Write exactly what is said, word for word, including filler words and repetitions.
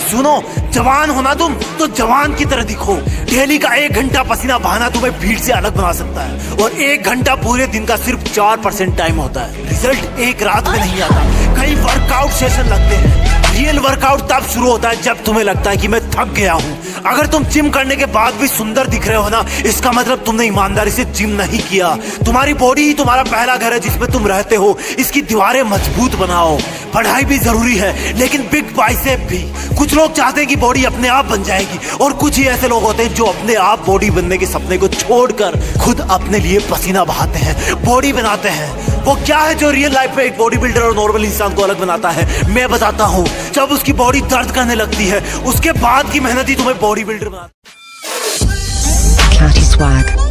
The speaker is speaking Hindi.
सुनो, जवान होना तुम तो जवान की तरह दिखो। डेली का एक घंटा पसीना बहाना तुम्हें भीड़ से अलग बना सकता है, और एक घंटा पूरे दिन का सिर्फ चार परसेंट टाइम होता है। रिजल्ट एक रात में नहीं आता, कई वर्कआउट सेशन लगते हैं। रियल वर्कआउट तब शुरू होता है जब तुम्हें लगता है कि मैं थक गया हूँ। अगर तुम जिम करने के बाद भी सुंदर दिख रहे हो ना, इसका मतलब तुमने ईमानदारी से जिम नहीं किया। तुम्हारी बॉडी ही तुम्हारा पहला घर है जिसमें तुम रहते हो। इसकी दीवारें मजबूत बनाओ। पढ़ाई भी जरूरी है, लेकिन बिग बाइसेप भी। कुछ लोग चाहते हैं कि बॉडी अपने आप बन जाएगी, और कुछ ही ऐसे लोग होते हैं जो अपने आप बॉडी बनने के सपने को छोड़कर खुद अपने लिए पसीना बहाते हैं, बॉडी बनाते हैं। वो क्या है जो रियल लाइफ में एक बॉडी बिल्डर और नॉर्मल इंसान को अलग बनाता है? मैं बताता हूँ। जब उसकी बॉडी दर्द करने लगती है, उसके बाद की मेहनत ही तुम्हें बॉडी बिल्डर बनाती है।